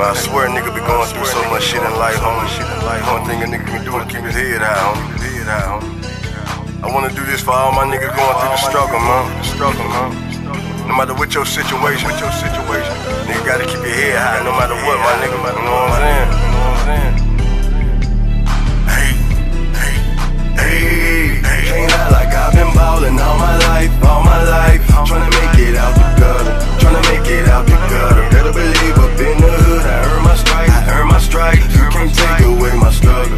I swear a nigga be going through so much shit in life, homie. Only thing a nigga can do is keep his head high, homie. I wanna do this for all my niggas going through the struggle, man. No matter what your situation, nigga gotta keep your head high no matter what, my nigga. You know what I'm saying? Hey, can't lie like I've been ballin' all my life. Tryna make it out the gutter, Better believe up in the hood, I earned my stripes. You can't take away my struggle,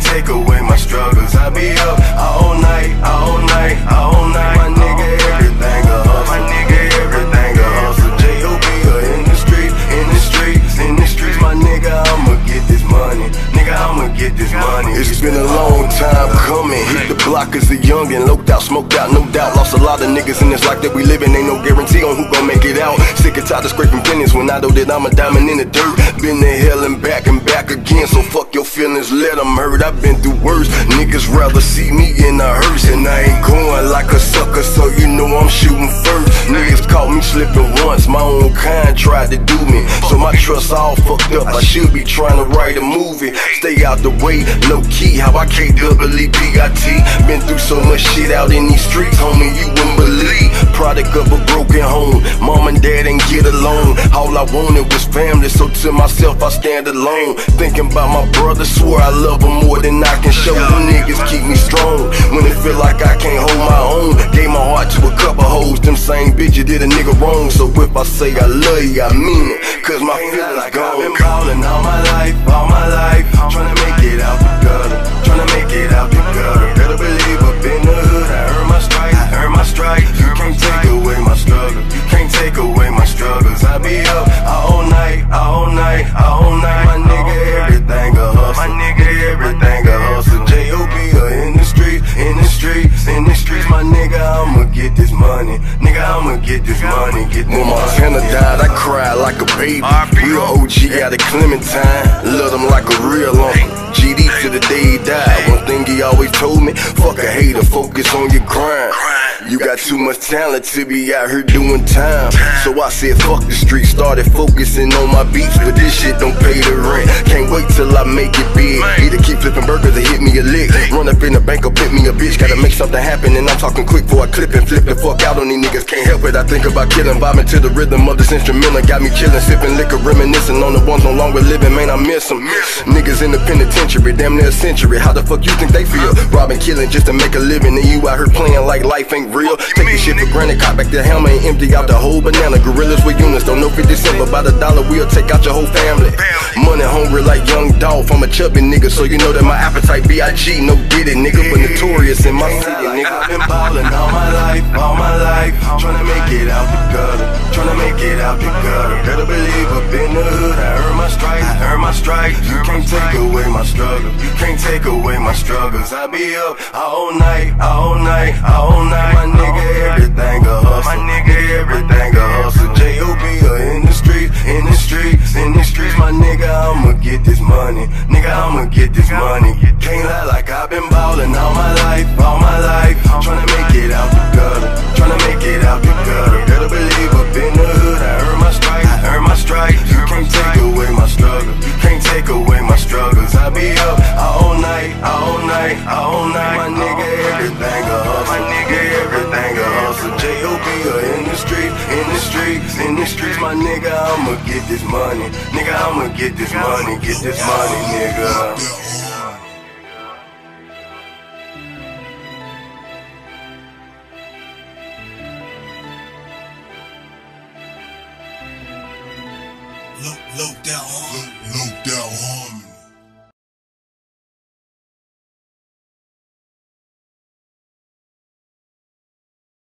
I be up all night. My nigga, everything a hustle. J.O.B. in the streets, my nigga, I'ma get this money. It's been a long time coming. Hit the block as a youngin', loped out, smoked out, no doubt. Lost a lot of niggas in this life that we livin'. Ain't no guarantee on who gon' make it out. Sick and tired of scraping pennies when I know that I'm a diamond in the dirt. Been to hell and back again, so fuck your feelings, let them hurt. I've been through worse, niggas rather see me in a hearse. And I ain't going like a sucker, so you know I'm shooting first. Niggas caught me slipping once, my own kind tried to do me. So my trust all fucked up, I should be trying to write a movie. Stay out the way, low key, how I K-double-E-P-I-T. Been through so much shit out in these streets, homie, you wouldn't believe. Product of a broken home, mom and dad ain't get along. All I wanted was family, so to myself I stand alone. Thinking about my brother, swore I love him more than I can show. Them niggas keep me strong when it feel like I can't hold my own. Gave my heart to a couple hoes, them same bitches did a nigga wrong. So if I say I love you, I mean it, cause my feelings gone. I've been ballin' all my life, tryna make it out the gutter, Better believe up in the hood, I earned my stripes. You can't take away my struggles, I be up all night. My nigga, everything a hustle. J.O.B. in the streets, my nigga, I'ma get this money. When Montana died, I cried like a baby. Real OG out of Clementine, love him like a real uncle. GD to the day he died. One thing he always told me, fuck a hater, focus on your grind. You got too much talent to be out here doing time. So I said fuck the street, started focusing on my beats. But this shit don't pay the rent, can't wait till I make it big. Either keep flipping burgers or hit me a lick. Run up in the bank or pit me a bitch. Gotta make something happen and I'm talking quick before I clip and flip the fuck out on these niggas. Can't help it, I think about killing, vibing to the rhythm of this instrumental. Got me chillin', sipping liquor, reminiscing on the ones no longer living. Man, I miss them. Niggas in the penitentiary, damn near a century. How the fuck you think they feel? Robbing, killing just to make a living, and you out here playing like life ain't real. Take this shit for granted, cock back the helmet and empty out the whole banana. Gorillas with units, don't know 50 cents, but by the dollar we'll take out your whole family. Money hungry like Young Dolph, I'm a chubby nigga, so you know that my appetite B.I.G. No did it, nigga, but notorious in my city, nigga. I've been ballin' all my life, tryna make it out the gutter, Better believe up in the hood, I earned my stripes. You can't take away my struggles, I be up all night. My nigga, everything a hustle. J.O.B. in the streets, my nigga, I'ma get this money. Can't lie like I've been ballin' all my life, tryna make it out the gutter, Better believe up in the hood, I earned my stripes. You can't take away my struggles, I be up all night. My nigga, everything a hustle. J.O.B. in the streets, my nigga, I'ma get this money. Nigga. Low down, homie.